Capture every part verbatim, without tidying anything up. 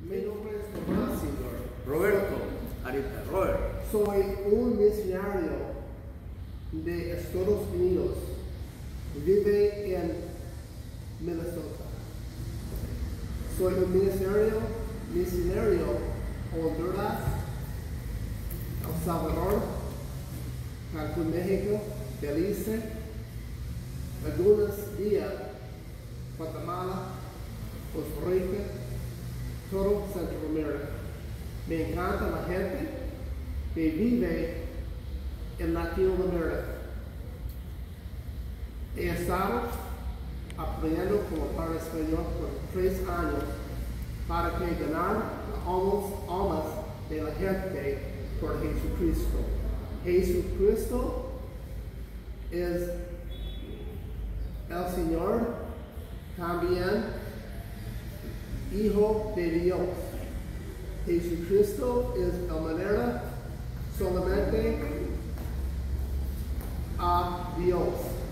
Mi nombre es Tomás, señor. Roberto, ahorita, Robert. Soy un misionario de Estados Unidos. Vive en Minnesota. Soy un misionario, misionario Honduras, El Salvador, Cancún, México, Belice, algunos días Guatemala, Costa Rica, todo Centroamérica. Me encanta la gente que vive en Latinoamérica. He estado aprendiendo como para español por tres años para que ganar las almas, almas de la gente por Jesucristo. Jesucristo es el Señor, también Hijo de Dios. Jesucristo es la manera solamente a Dios.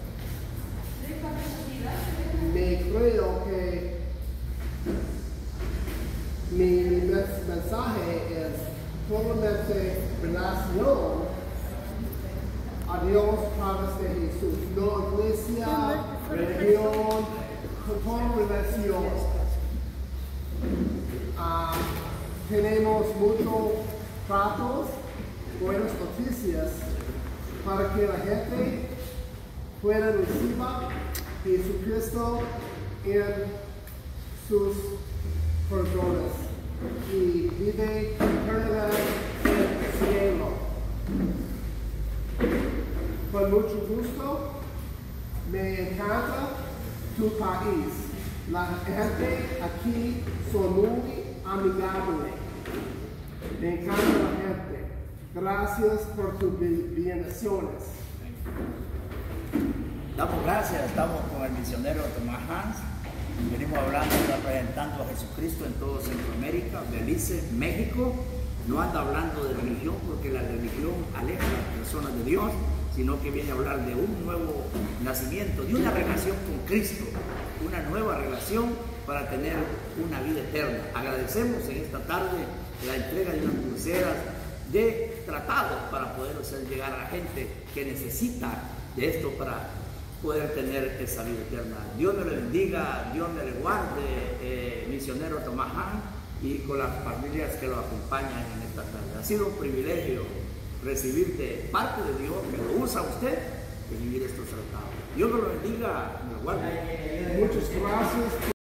Me creo que mi mensaje es solamente relación a Dios a través de Jesús, no iglesia, religión, con relación. Uh, tenemos muchos tratos, buenas noticias para que la gente pueda recibir Jesucristo en sus corazones y vive eternidad en el cielo. Con mucho gusto, me encanta tu país. La gente aquí son muy amigable. Me encanta la gente. Gracias por tus bendiciones. Damos gracias, estamos con el misionero Tomás Hans. Venimos hablando y representando a Jesucristo en todo Centroamérica, Belice, México. No anda hablando de religión porque la religión aleja a las personas de Dios, sino que viene a hablar de un nuevo nacimiento, de una relación con Cristo, una nueva relación para tener una vida eterna. Agradecemos en esta tarde la entrega de unas pulseras de tratados para poder hacer llegar a la gente que necesita de esto para poder tener esa vida eterna. Dios me lo bendiga, Dios me le guarde, eh, misionero Tomás Han, y con las familias que lo acompañan en esta tarde. Ha sido un privilegio recibir de parte de Dios, que lo usa usted, y vivir estos tratados. Dios me lo bendiga, me lo guarde. Muchas gracias.